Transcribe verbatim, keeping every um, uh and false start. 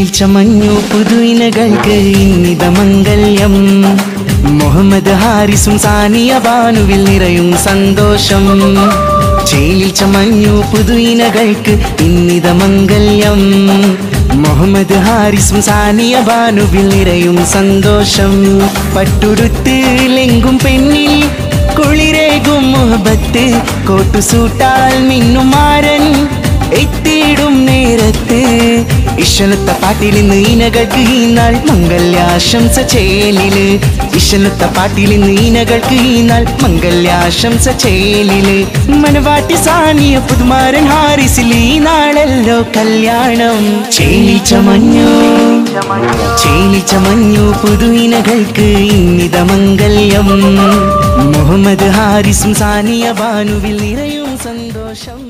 ചമഞ്ഞു പുതുയിനകൾക്ക് ഇന്നിത മംഗല്യം. മുഹമ്മദ് ഹാരിസും സാനിയ ബാനുവിൽ നിറയും സന്തോഷം. ചേലിൽ ചമഞ്ഞു പുതുയിനകൾക്ക് ഇന്നിത മംഗല്യം. മുഹമ്മദ് ഹാരിസും സാനിയ ബാനുവിൽ നിറയും സന്തോഷം. പട്ടുടുത്ത് ലെങ്കും പെണ്ണിൽ കുളിരേകും മുഹബത്ത്. കോട്ടുസൂട്ടാൽ മിന്നും മാരൻ എത്തിയിടും നേരത്ത്. ഇഷലത്ത പാട്ടിലിന്ന് ഈനകൾക്ക് ഈ നാൾ മംഗല്യാശംസ ചേലില്. ഇഷലത്ത പാട്ടിലിന്ന് ഈനകൾക്ക് ഈ നാൾ മംഗല്യാശംസ ചേലില്. മനവാട്ടി സാനിയ പുതുമാരൻ ഹാരിസിൽ ഈ നാളല്ലോ കല്യാണം. ചേലി ചമഞ്ഞു ചേലി ചമഞ്ഞു പുതുയിനകൾക്ക് ഇന്നിത മംഗല്യം. മുഹമ്മദ് ഹാരിസും സാനിയ ബാനുവിൽ നിറയും സന്തോഷം.